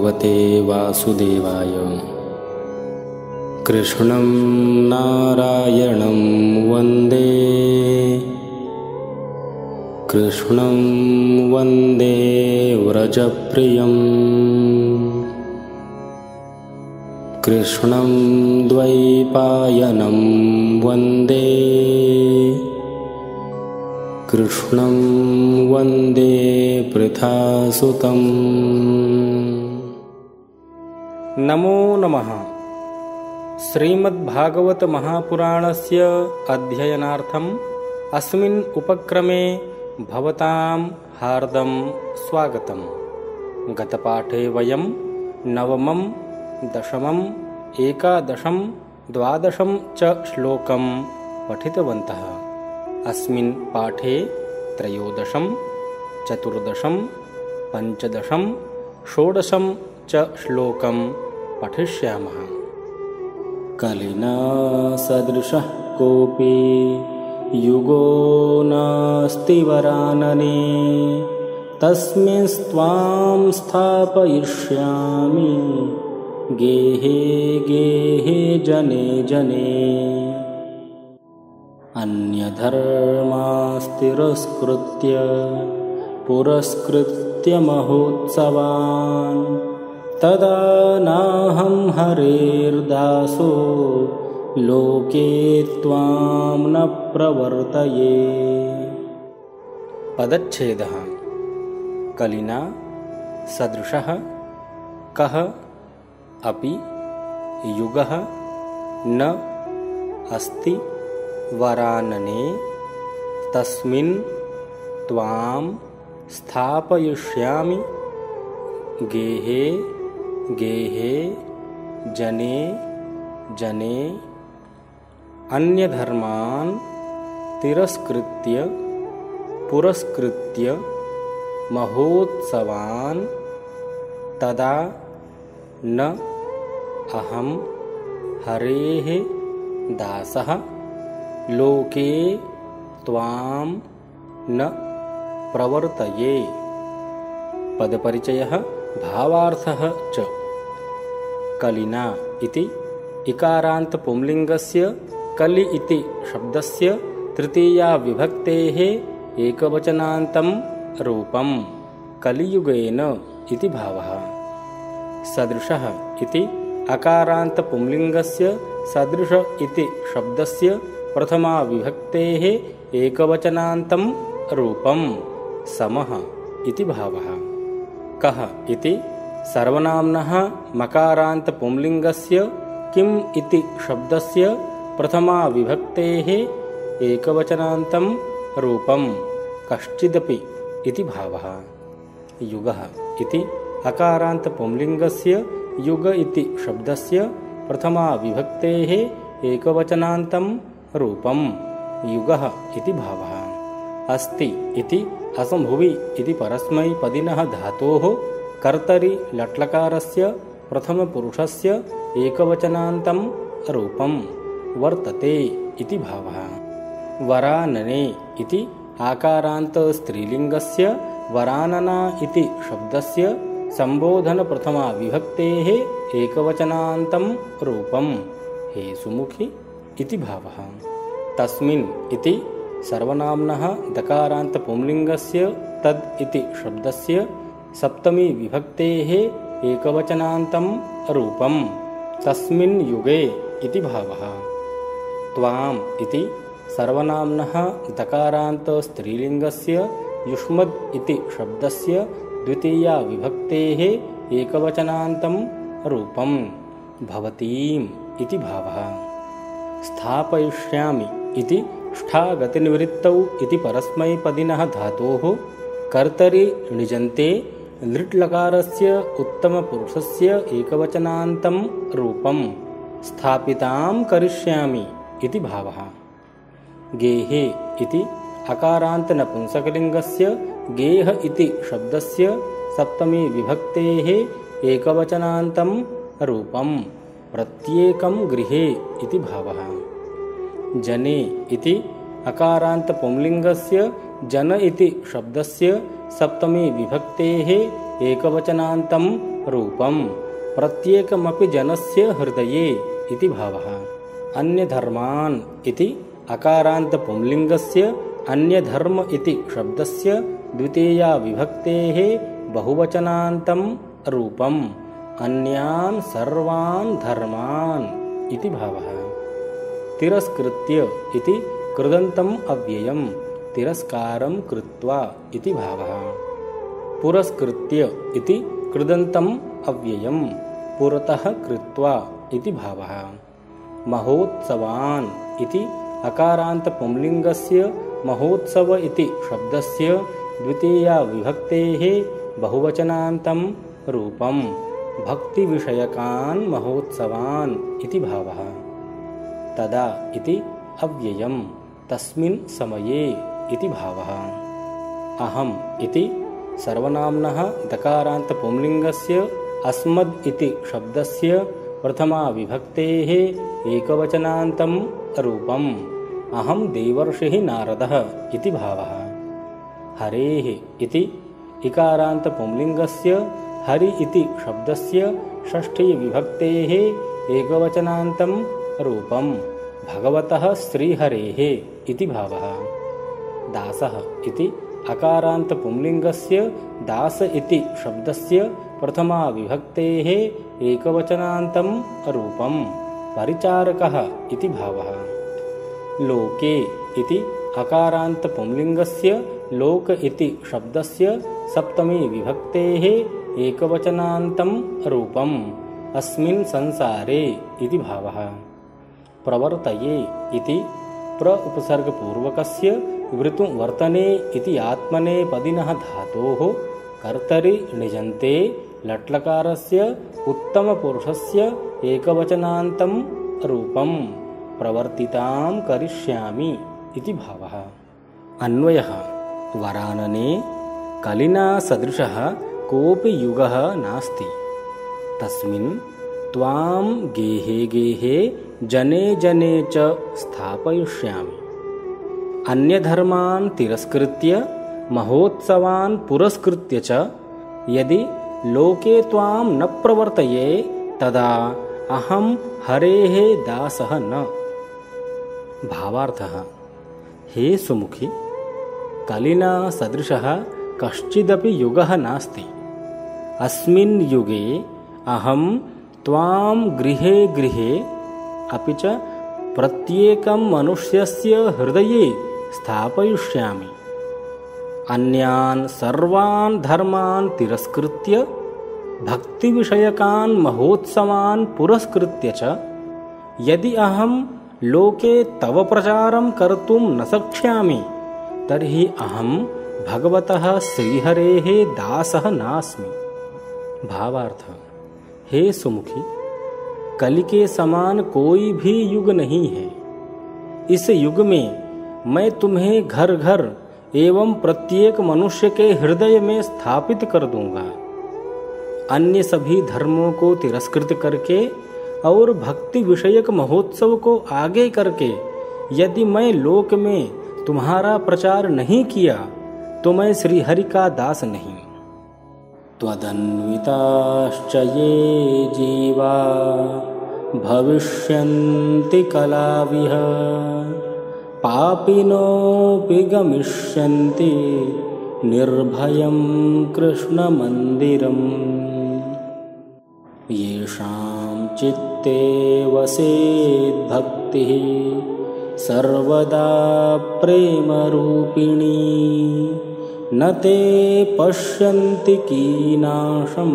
भगवते वासुदेवाय। कृष्णं नारायणं वन्दे, कृष्णं वन्दे व्रजप्रियं, कृष्णं द्वैपायनं वन्दे, कृष्णं वन्दे पृथासुतम्। नमो नमः। श्रीमद्भागवत महापुराणस्य अध्ययनार्थम् अस्मिन् उपक्रमे भवतां हार्दं स्वागतम्। गतपाठे वयं नवमं, दशमं, एकादशं, द्वादशं च श्लोकं पठितवन्तः। अस्मिन् पाठे त्रयोदशं, चतुर्दशं, पञ्चदशं, षोडशं च श्लोकं पठिष्यामः। कलिना सदृशः कोऽपि युगो नास्ति वरानने, तस्मिंस्त्वां स्थापयिष्यामि गेहे गेहे जने जने। अन्यधर्मास्तिरस्कृत्य पुरस्कृत्य महोत्सवान्, तदा नाहं हरेर्दासो लोके त्वां न प्रवर्तये। पदच्छेदः। कलिना सदृशः कः अपि युगः न अस्ति वरानने, तस्मिन् त्वां स्थापयिष्यामि गेहे गेहे जने जने। अन्यधर्मान् तिरस्कृत्य पुरस्कृत्य महोत्सवान्, तदा न अहं हरेः दासः लोके त्वां न प्रवर्तये। पदपरिचयः भावार्थः च। कलिना इति इकारान्त पुंलिङ्गस्य कलि इति शब्दस्य तृतीया विभक्तेः एकवचनान्तं रूपं कलियुगेन इति भावः। सदृशः इति अकारान्त पुंलिङ्गस्य सदृश इति शब्दस्य प्रथमा विभक्तेः एकवचनान्तं रूपं समः इति भावः। कः इति सर्वनाम्नः मकारान्त पुंलिङ्गस्य किम् इति शब्दस्य प्रथमा विभक्तेः एकवचनान्तं रूपं कश्चिदपि इति भावः। युगः इति अकारान्त पुंलिङ्गस्य युग इति शब्दस्य प्रथमा विभक्तेः एकवचनान्तं रूपं युगः इति भावः। अस्ति इति असंभुवि इति परस्मैपदिनः धातोः कर्तरि लट्लकारस्य प्रथमपुरुषस्य एकवचनान्तं रूपं वर्तते इति भावः। वरानने इति आकारान्त स्त्रीलिङ्गस्य वरानना इति शब्दस्य संबोधन प्रथमा विभक्तेः एकवचनान्तं रूपं हे सुमुखि इति भावः। तस्मिन् इति सर्वनाम्नः दकारान्त पुंलिङ्गस्य तद् इति शब्दस्य सप्तमी विभक्तेः एकवचनान्तं रूपं तस्मिन् युगे इति भावः। त्वाम् इति सर्वनाम्नः दकारान्त स्त्रीलिङ्गस्य युष्मद् इति शब्दस्य द्वितीया विभक्तेः एकवचनान्तं रूपं भवतीम् इति भावः। स्थापयिष्यामि इति ष्ठागतिनिवृत्तौ इति परस्मैपदिनः धातोः कर्तरि णिजन्ते लृट्लकारस्य उत्तमपुरुषस्य एकवचनान्तं रूपं स्थापितां करिष्यामि इति भावः। गेहे इति अकारान्त नपुंसकलिङ्गस्य गेह इति शब्दस्य सप्तमी विभक्तेः एकवचनान्तं रूपं प्रत्येकं गृहे इति भावः। जने इति अकारान्त पुंलिङ्गस्य जन इति शब्दस्य सप्तमी विभक्तेः एकवचनान्तं रूपं प्रत्येकमपि जनस्य हृदये इति भावः। अन्यधर्मान् इति अकारान्त पुंलिङ्गस्य अन्यधर्म इति शब्दस्य द्वितीया विभक्तेः बहुवचनान्तं रूपम् अन्यान् सर्वान् धर्मान् इति भावः। तिरस्कृत्य इति कृदन्तम् अव्ययम् तिरस्कारं कृत्वा इति भावः। पुरस्कृत्य इति कृदन्तम् अव्ययम् पुरतः कृत्वा इति भावः। महोत्सवान् इति अकारान्त पुंलिङ्गस्य महोत्सव इति शब्दस्य द्वितीया विभक्तेः बहुवचनान्तं रूपं भक्तिविषयकान् महोत्सवान् इति भावः। तदा इति अव्ययम् तस्मिन् समये इति भावः। अहम् इति सर्वनाम्नः दकारान्त पुंलिङ्गस्य अस्मद् इति शब्दस्य प्रथमा विभक्तेः एकवचनान्तं रूपम् अहं देवर्षिः नारदः इति भावः। हरेः इति इकारान्त पुंलिङ्गस्य हरि इति शब्दस्य षष्ठी विभक्तेः एकवचनान्तं रूपं भगवतः श्रीहरेः इति भावः। दासः इति अकारान्त पुंलिङ्गस्य दास इति शब्दस्य प्रथमा विभक्तेः एकवचनान्तं रूपं परिचारकः इति भावः। लोके इति अकारान्त पुंलिङ्गस्य लोक इति शब्दस्य सप्तमी विभक्तेः एकवचनान्तं रूपम् अस्मिन् संसारे इति भावः। प्रवर्तये इति प्र उपसर्गपूर्वकस्य वृतु वर्तने इति आत्मनेपदिनः धातोः कर्तरि णिजन्ते लट्लकारस्य उत्तमपुरुषस्य एकवचनान्तं रूपं प्रवर्तितां करिष्यामि इति भावः। अन्वयः वरानने कलिना सदृशः कोऽपि युगः नास्ति तस्मिन् त्वां गेहे गेहे जने जने च स्थापयिष्यामि। अन्यधर्मान् तिरस्कृत्य महोत्सवान् पुरस्कृत्य च यदि लोके त्वां न प्रवर्तये तदा अहं हरेः दासः न। भावार्थः हे सुमुखि कलिना सदृशः कश्चिदपि युगः नास्ति। अस्मिन् युगे अहं त्वां गृहे गृहे अपि च प्रत्येकं मनुष्यस्य हृदये स्थापयिष्यामि। अन्यान् सर्वान् धर्मान् तिरस्कृत्य भक्तिविषयकान् महोत्सवान् पुरस्कृत्य च यदि अहं लोके तव प्रचारं कर्तुं न शक्ष्यामि तर्हि अहं भगवतः श्रीहरेः दासः नास्मि। भावार्थ हे सुमुखी कलि के समान कोई भी युग नहीं है। इस युग में मैं तुम्हें घर घर एवं प्रत्येक मनुष्य के हृदय में स्थापित कर दूंगा। अन्य सभी धर्मों को तिरस्कृत करके और भक्ति विषयक महोत्सव को आगे करके यदि मैं लोक में तुम्हारा प्रचार नहीं किया तो मैं श्रीहरि का दास नहीं। त्वदन्विताश्च ये जीवा भविष्यन्ति कलाविह पापिनोऽपि गमिष्यन्ति निर्भयं कृष्णमन्दिरम्। येषां चित्ते वसेद्भक्तिः सर्वदा प्रेमरूपिणी न ते पश्यन्ति कीनाशं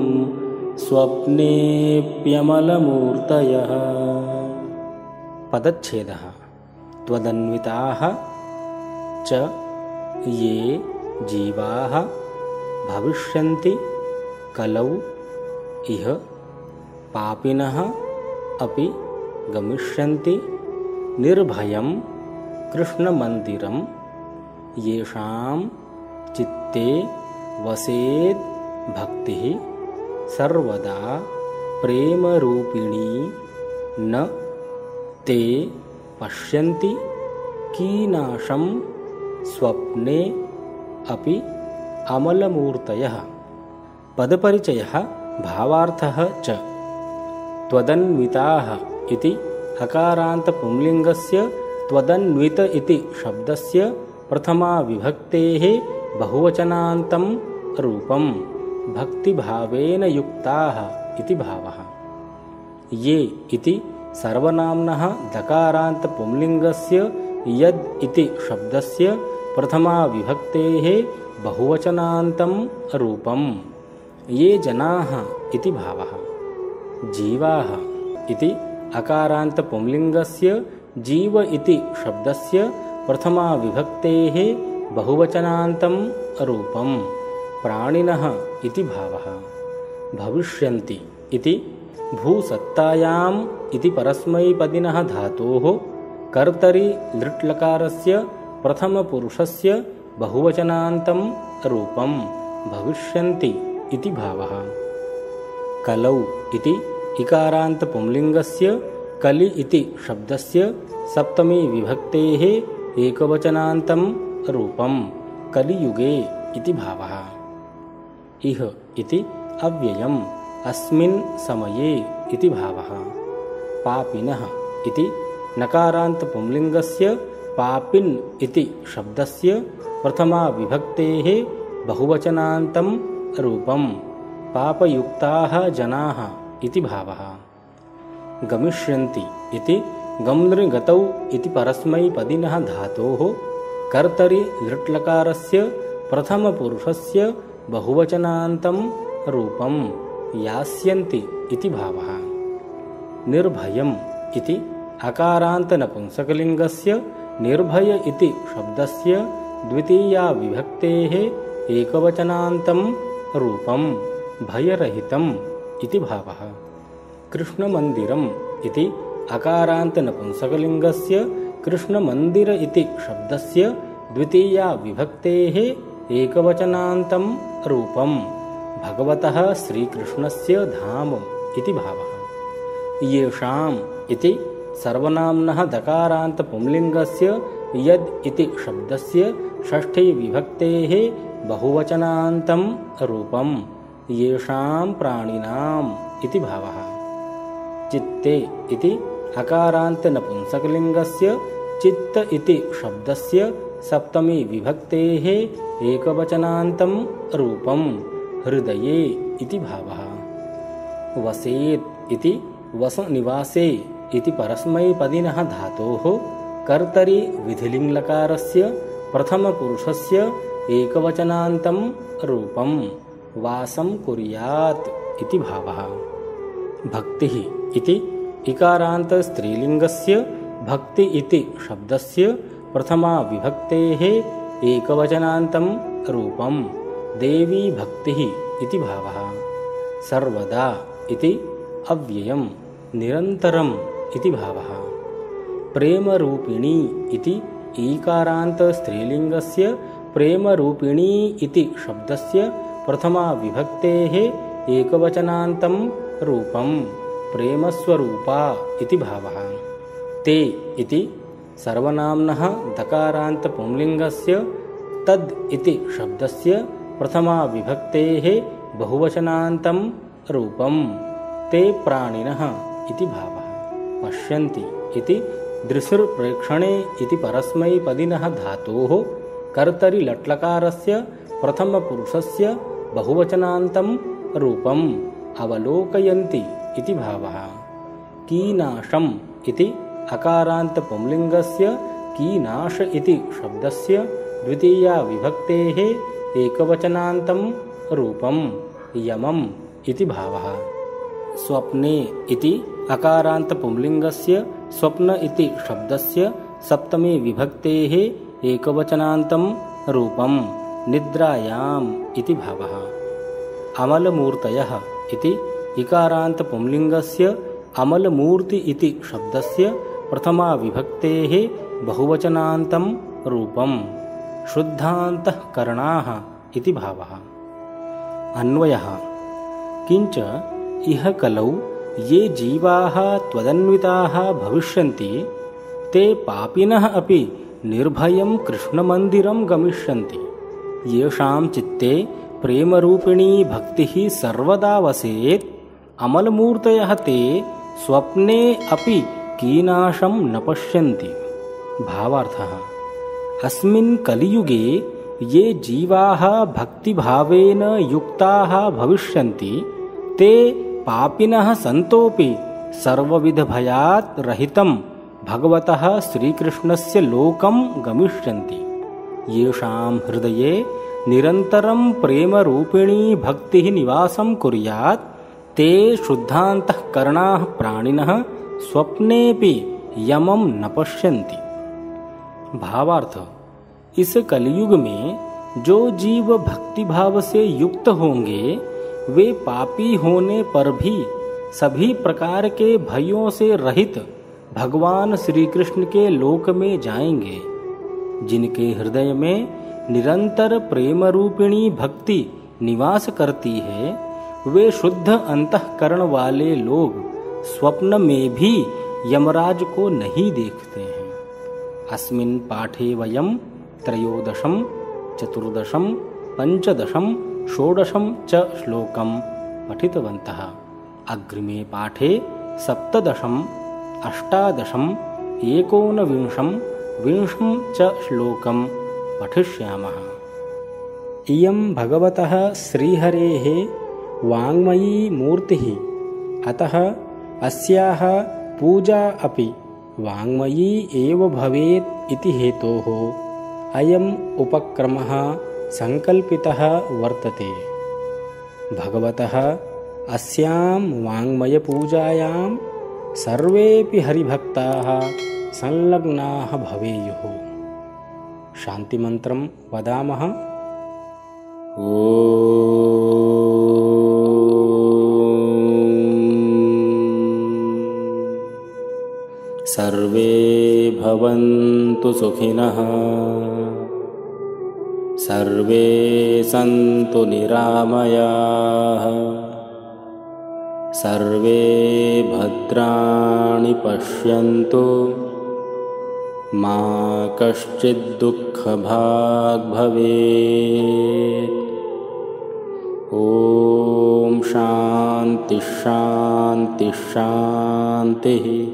स्वप्नेऽप्यमलमूर्तयः। पदच्छेदः त्वदन्विताः च ये जीवाः भविष्यन्ति कलौ इह पापिनः अपि गमिष्यन्ति निर्भयं कृष्णमन्दिरं। येषां चित्ते वसेद् भक्तिः सर्वदा प्रेमरूपिणी न ते पश्यन्ति कीनाशं स्वप्ने अपि अमलमूर्तयः। पदपरिचयः भावार्थः च। त्वदन्विताः इति अकारान्तपुंलिङ्गस्य त्वदन्वित इति शब्दस्य प्रथमाविभक्तेः बहुवचनान्तं रूपं भक्तिभावेन युक्ताः इति भावः। ये इति सर्वनाम्नः दकारान्तपुंलिङ्गस्य यद् इति शब्दस्य प्रथमाविभक्तेः बहुवचनान्तं रूपं ये जनाः इति भावः। जीवाः इति अकारान्तपुंलिङ्गस्य जीव इति शब्दस्य प्रथमाविभक्तेः बहुवचनान्तं रूपं प्राणिनः इति भावः। भविष्यन्ति इति भूसत्तायाम् इति परस्मैपदिनः धातोः कर्तरि लृट्लकारस्य प्रथमपुरुषस्य बहुवचनान्तं रूपं भविष्यन्ति इति भावः। कलौ इति इकारान्तपुंलिङ्गस्य कलि इति शब्दस्य सप्तमी विभक्तेः एकवचनान्तं रूपं कलियुगे इति भावः। इह इति अव्ययम् अस्मिन् समये इति भावः। पापिनः इति नकारान्तपुंलिङ्गस्य पापिन् इति शब्दस्य प्रथमाविभक्तेः बहुवचनान्तं रूपं पापयुक्ताः जनाः इति भावः। गमिष्यन्ति इति गम्नृगतौ इति परस्मैपदिनः धातोः कर्तरि लृट्लकारस्य प्रथमपुरुषस्य बहुवचनान्तं रूपं यास्यन्ति इति भावः। निर्भयम् इति अकारान्तनपुंसकलिङ्गस्य निर्भय इति शब्दस्य द्वितीया विभक्तेः एकवचनान्तं रूपं भयरहितम् इति भावः। कृष्णमन्दिरम् इति अकारान्तनपुंसकलिङ्गस्य कृष्णमन्दिर इति शब्दस्य द्वितीया विभक्तेः एकवचनान्तं रूपं भगवतः श्रीकृष्णस्य धाम इति भावः। येषाम् इति सर्वनाम्नः दकारान्तपुंलिङ्गस्य यद् इति शब्दस्य षष्ठी विभक्तेः बहुवचनान्तं रूपं येषां प्राणिनाम् इति भावः। चित्ते इति अकारान्तनपुंसकलिङ्गस्य चित्त इति शब्दस्य सप्तमी विभक्तेः एकवचनान्तं रूपं हृदये इति भावः। वसेत् इति वसनिवासे इति परस्मैपदिनः धातोः कर्तरि विधिलिङ्लकारस्य प्रथमपुरुषस्य एकवचनान्तं रूपं वासं कुर्यात् इति भावः। भक्तिः इति इकारान्तस्त्रीलिङ्गस्य भक्ति इति शब्दस्य प्रथमाविभक्तेः एकवचनान्तं रूपं देवी भक्तिः इति भावः। सर्वदा इति अव्ययम् निरन्तरम् इति भावः। प्रेमरूपिणी इति ईकारान्तस्त्रीलिङ्गस्य प्रेमरूपिणी इति शब्दस्य प्रथमाविभक्तेः एकवचनान्तं रूपं प्रेमस्वरूपा इति भावः। ते इति सर्वनाम्नः दकारान्तपुंलिङ्गस्य तद् इति शब्दस्य प्रथमाविभक्तेः बहुवचनान्तं रूपं ते प्राणिनः इति भावः। पश्यन्ति इति दृशुर्प्रेक्षणे इति परस्मैपदिनः धातोः कर्तरि लट्लकारस्य प्रथमपुरुषस्य बहुवचनान्तं रूपम् अवलोकयन्ति इति भावः। कीनाशम् इति अकारान्तपुंलिङ्गस्य कीनाश इति शब्दस्य द्वितीया विभक्तेः एकवचनान्तं रूपं यमम् इति भावः। स्वप्ने इति अकारान्तपुंलिङ्गस्य स्वप्न इति शब्दस्य सप्तमी विभक्तेः एकवचनान्तं रूपं निद्रायाम् इति भावः। अमलमूर्तयः इति इकारान्तपुंलिङ्गस्य अमलमूर्ति इति शब्दस्य प्रथमाविभक्तेः बहुवचनान्तं रूपं शुद्धान्तःकरणाः इति भावः। अन्वयः किञ्च इह कलौ ये जीवाः त्वदन्विताः भविष्यन्ति ते पापिनः अपि निर्भयं कृष्णमन्दिरं गमिष्यन्ति। येषां चित्ते प्रेमरूपिणी भक्तिः सर्वदा वसेत् अमलमूर्तयः ते स्वप्ने अपि कीनाशं न पश्यन्ति। भावार्थः: अस्मिन् कलियुगे ये जीवाः भक्तिभावेन युक्ताः भविष्यन्ति ते पापिनः सन्तोपि सर्वविधभयात् रहितं भगवतः श्रीकृष्णस्य लोकं गमिष्यन्ति। येषां हृदये निरन्तरं प्रेमरूपिणी भक्तिः निवासं कुर्यात् ते शुद्धान्तःकरणाः प्राणिनः स्वप्नेऽपि यमं न पश्यन्ति। भावार्थ: इस कलयुग में जो जीव भक्तिभाव से युक्त होंगे वे पापी होने पर भी सभी प्रकार के भयों से रहित भगवान श्री कृष्ण के लोक में जाएंगे। जिनके हृदय में निरंतर प्रेम रूपिणी भक्ति निवास करती है वे शुद्ध अंतःकरण वाले लोग स्वप्न में भी यमराज को नहीं देखते हैं। अस्मिन् पाठे वयं त्रयोदशं, चतुर्दशं, पंचदशं, षोडशं च श्लोकं पठितवन्तः। अग्रिमे पाठे सप्तदशं, अष्टादशं, एकोनविंशं, विंशं च श्लोकं पठिष्यामः। इयं भगवतः श्रीहरेः वाङ्मयी मूर्तिः, अतः अस्याः पूजा अपि वाङ्मयी एव भवेत् इति हेतोः अयम् उपक्रमः संकल्पितः वर्तते। भगवतः अस्यां वाङ्मयपूजायां सर्वेऽपि हरिभक्ताः संलग्नाः भवेयुः। शान्तिमन्त्रं वदामः। सर्वे भवन्तु सुखिनः, सर्वे सन्तु निरामयाः, सर्वे भद्राणि पश्यन्तु, मा कश्चित् दुःखभाग् भवेत्। ॐ शान्ति शान्ति शान्तिः।